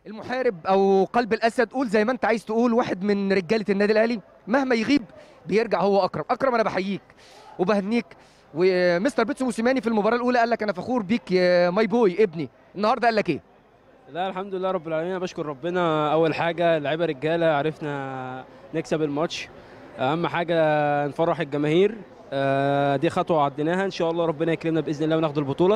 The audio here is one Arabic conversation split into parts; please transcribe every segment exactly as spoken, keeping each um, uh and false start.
المحارب او قلب الاسد، قول زي ما انت عايز تقول، واحد من رجاله النادي الاهلي مهما يغيب بيرجع هو اكرم. اكرم انا بحييك وبهنيك. ومستر بيتسو موسيماني في المباراه الاولى قال لك انا فخور بيك يا ماي بوي ابني، النهارده قال لك ايه؟ لا الحمد لله رب العالمين، انا بشكر ربنا. اول حاجه اللعيبه رجاله، عرفنا نكسب الماتش. اهم حاجه نفرح الجماهير. آه، دي خطوه عديناها، ان شاء الله ربنا يكرمنا باذن الله وناخد البطوله.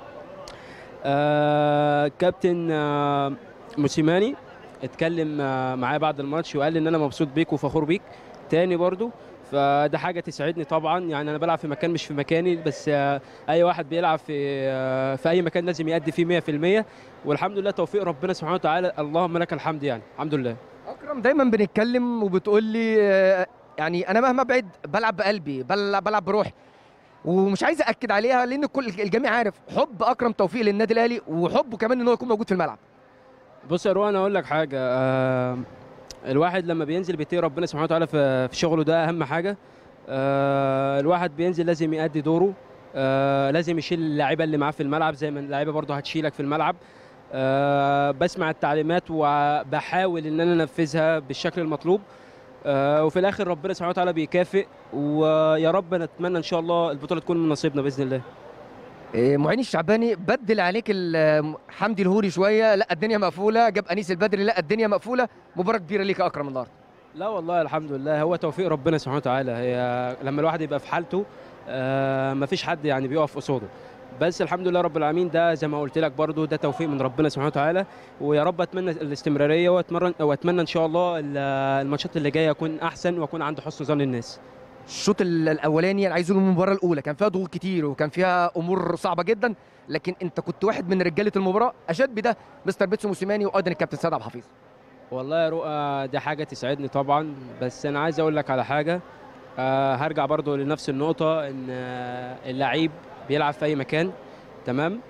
آه، كابتن آه، موسيماني اتكلم آه، معايا بعد الماتش وقال لي ان انا مبسوط بيك وفخور بيك تاني برضو. فده حاجه تسعدني طبعا، يعني انا بلعب في مكان مش في مكاني، بس آه، اي واحد بيلعب في آه، في اي مكان لازم يأدي فيه مية في المية. والحمد لله توفيق ربنا سبحانه وتعالى، اللهم لك الحمد، يعني الحمد لله. اكرم دايما بنتكلم وبتقول لي آه، يعني انا مهما ابعد بلعب بقلبي، بلعب بلعب بروحي، ومش عايز اكد عليها لان كل الجميع عارف حب اكرم توفيق للنادي الاهلي وحبه كمان ان هو يكون موجود في الملعب. بص يا روان، اقول لك حاجه. آه، الواحد لما بينزل بيتقي ربنا سبحانه وتعالى في في شغله، ده اهم حاجه. آه، الواحد بينزل لازم يأدي دوره. آه، لازم يشيل اللعيبه اللي معاه في الملعب زي ما اللعيبه برضه هتشيلك في الملعب. آه، بسمع التعليمات وبحاول ان انا انفذها بالشكل المطلوب. آه، وفي الاخر ربنا سبحانه وتعالى بيكافئ، ويا رب نتمنى ان شاء الله البطوله تكون من نصيبنا باذن الله. إيه، معين الشعباني بدل عليك ال- حمدي الهوري شويه، لا الدنيا مقفوله، جاب انيس البدري، لا الدنيا مقفوله. مباراه كبيره ليك يا اكرم النهارده. لا والله الحمد لله، هو توفيق ربنا سبحانه وتعالى. هي لما الواحد يبقى في حالته آه، مفيش حد يعني بيقف قصاده. بس الحمد لله رب العالمين، ده زي ما قلت لك برضو ده توفيق من ربنا سبحانه وتعالى. ويا رب اتمنى الاستمراريه، واتمرن واتمنى ان شاء الله ال- الماتشات اللي جايه اكون احسن واكون عند حسن ظن الناس. الشوط ال- الاولاني انا عايز اقول المباراه الاولى كان فيها ضغوط كتير وكان فيها امور صعبه جدا، لكن انت كنت واحد من رجاله المباراه، اشاد بده مستر بيتسو موسيماني وايضا الكابتن سيد عبد الحفيظ. والله يا رؤى، دي حاجه تسعدني طبعا، بس انا عايز اقول لك على حاجه. آه، هرجع برضو لنفس النقطه، ان آه، اللعيب بيلعب في اي مكان. تمام.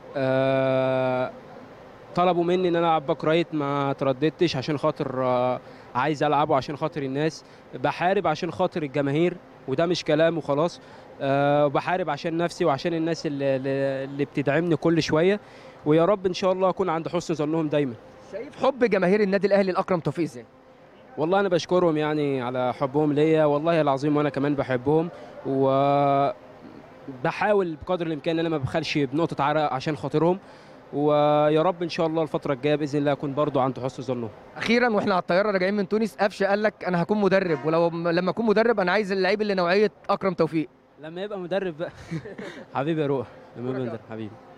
آه، طلبوا مني ان انا العب باك رايت، ما ترددتش عشان خاطر آه، عايز العبه عشان خاطر الناس. بحارب عشان خاطر الجماهير، وده مش كلام وخلاص. أه بحارب عشان نفسي وعشان الناس اللي, اللي بتدعمني كل شويه. ويا رب ان شاء الله اكون عند حسن ظنهم دايما. شايف حب جماهير النادي الاهلي لاكرم توفيق ازاي؟ والله انا بشكرهم يعني على حبهم ليا، والله العظيم، وانا كمان بحبهم. وبحاول بقدر الامكان ان انا ما بخلش بنقطه عرق عشان خاطرهم. ويا رب ان شاء الله الفتره الجايه باذن الله اكون برضو عند حسن ظنهم. اخيرا واحنا على الطياره راجعين من تونس، قفشه قال لك انا هكون مدرب، ولو لما اكون مدرب انا عايز اللعيب اللي نوعيه اكرم توفيق. لما يبقى مدرب بقى. حبيبي يا روح، لما يبقى مدرب حبيبي.